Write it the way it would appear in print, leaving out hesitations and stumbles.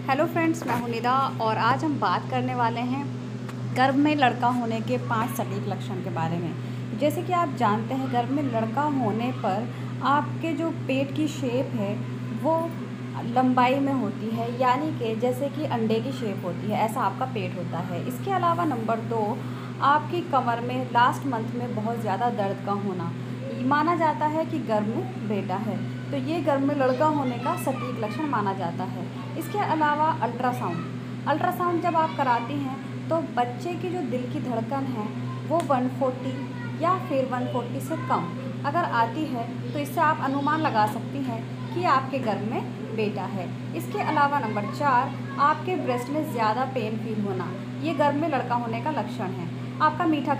Hello friends, मैं हूं निदा और आज हम बात करने वाले हैं गर्भ में लड़का होने के 5 सटीक लक्षण के बारे में। जैसे कि आप जानते हैं, गर्भ में लड़का होने पर आपके जो पेट की शेप है वो लंबाई में होती है, यानी कि जैसे कि अंडे की शेप होती है, ऐसा आपका पेट होता है। इसके अलावा नंबर 2, आपकी कमर में लास्ट मंथ में बहुत ज़्यादा दर्द का होना। माना जाता है कि गर्भ में बेटा है, तो ये गर्भ में लड़का होने का सटीक लक्षण माना जाता है। इसके अलावा अल्ट्रासाउंड जब आप कराती हैं तो बच्चे की जो दिल की धड़कन है वो 140 या फिर 140 से कम अगर आती है तो इससे आप अनुमान लगा सकती हैं कि आपके गर्भ में बेटा है। इसके अलावा नंबर 4, आपके ब्रेस्ट में ज़्यादा पेन फील होना, ये गर्भ में लड़का होने का लक्षण है। आपका मीठा